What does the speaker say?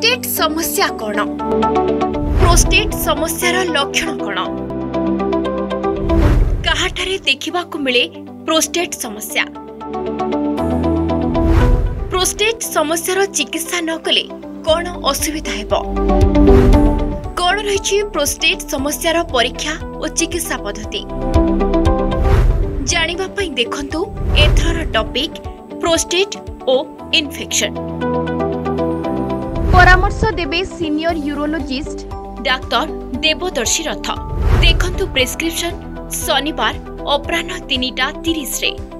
Prostate समस्या कौन? Prostate समस्यार लक्षण कौन? काहाठारे देखिबा को मिले प्रोस्टेट समस्या? प्रोस्टेट समस्यार चिकित्सा न कले कौन असुविधा हेबो? कौन रही प्रोस्टेट समस्यार परीक्षा और चिकित्सा पद्धति जानिबा पई देखंतु एथरर टॉपिक प्रोस्टेट और इन्फेक्शन। परामर्श देबे सीनियर यूरोलॉजिस्ट डॉक्टर देवदर्शी रथ। देखंतु प्रेस्क्रिप्शन शनिवार अपराह्न 3:30 रे।